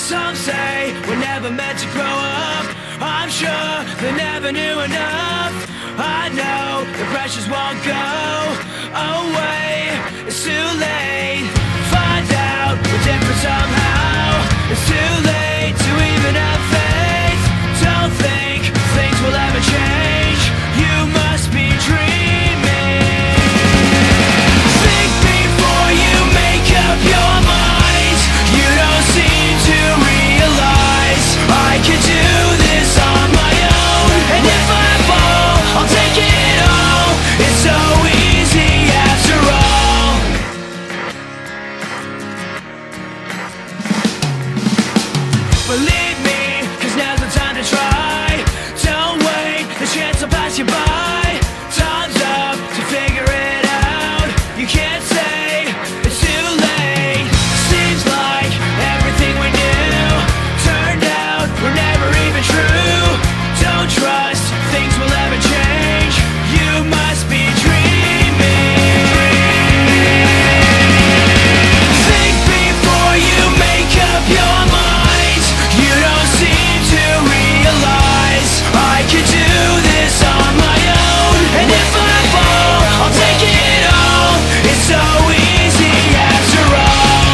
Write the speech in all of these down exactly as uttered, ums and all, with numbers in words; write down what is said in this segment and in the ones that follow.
Some say we're never meant to grow up. I'm sure they never knew enough. I know the pressures won't go away. It's too late. Find out we're different somehow. It's too late to even have faith. Don't think things will ever change. You must be dreaming. Think before you make up your mind. You don't seem to realize I can do this on my own. And if I fall, I'll take it all. It's so easy after all. Believe me, cause now's the time to try. Don't wait, the chance will pass you by. Time's up to figure it out. You can't say it's too late. Seems like everything we knew turned out were never even true. Don't trust things will ever change. You must be dreaming. Think before you make up your mind. You don't seem to realize I could do this on my own. And if I fall, I'll take it all. It's so easy after all.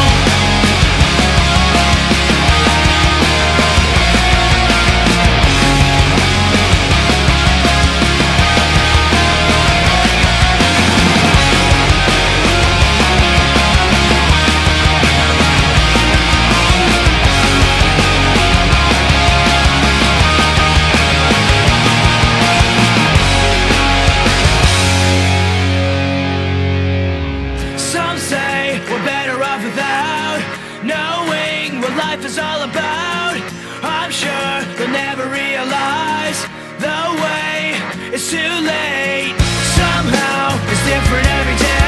Some say we're better off without knowing what life is all about. I'm sure they'll never realize the way it's too late. Somehow it's different every day.